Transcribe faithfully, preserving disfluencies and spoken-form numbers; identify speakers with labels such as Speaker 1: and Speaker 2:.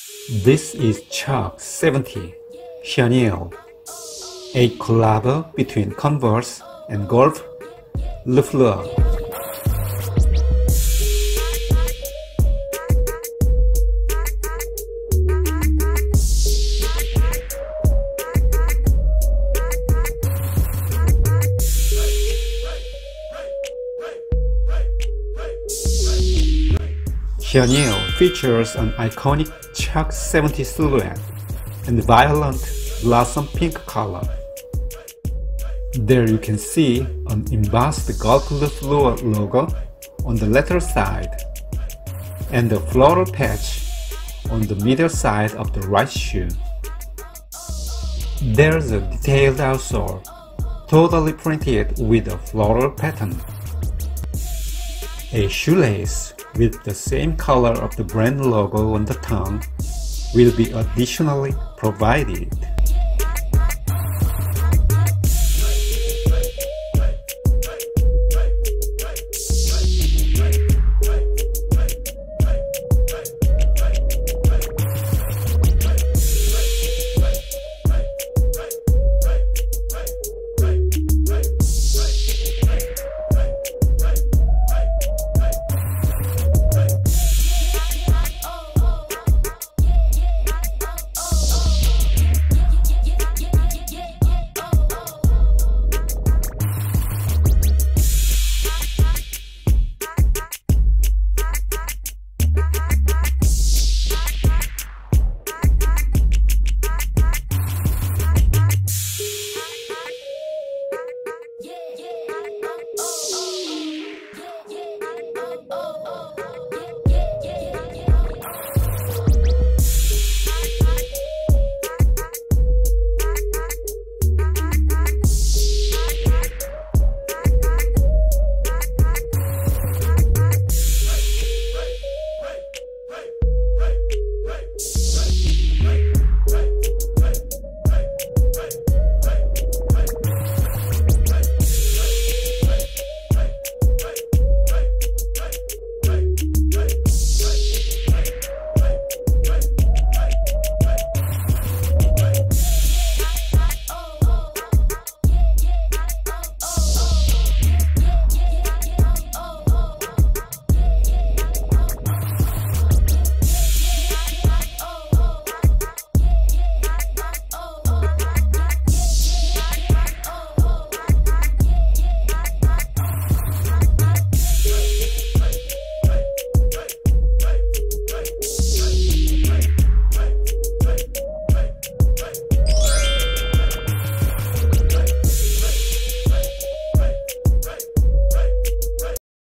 Speaker 1: This is Chuck seventy Chanel, a collab between Converse and Golf Le Fleur. Chanel features an iconic Chuck seventy silhouette and violent blossom pink color. There you can see an embossed Golf Le Fleur logo on the lateral side and a floral patch on the middle side of the right shoe. There's a detailed outsole, totally printed with a floral pattern. A shoelace with the same color of the brand logo on the tongue will be additionally provided.